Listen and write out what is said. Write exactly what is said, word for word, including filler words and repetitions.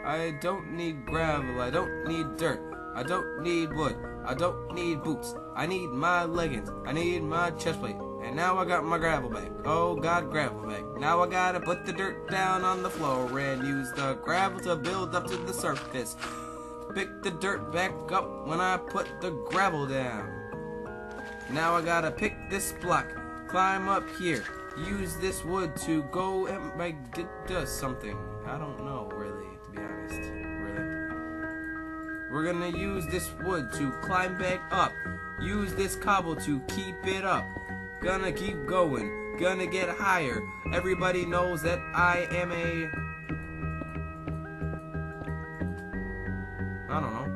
I don't need gravel, I don't need dirt, I don't need wood, I don't need boots, I need my leggings, I need my chest plate, and now I got my gravel bag. Oh God, gravel bag. Now I gotta put the dirt down on the floor and use the gravel to build up to the surface. Pick the dirt back up when I put the gravel down. Now I gotta pick this block, climb up here, use this wood to go and like it does something. I don't know really, to be honest. Really. We're gonna use this wood to climb back up. Use this cobble to keep it up. Gonna keep going. Gonna get higher. Everybody knows that I am a... I don't know.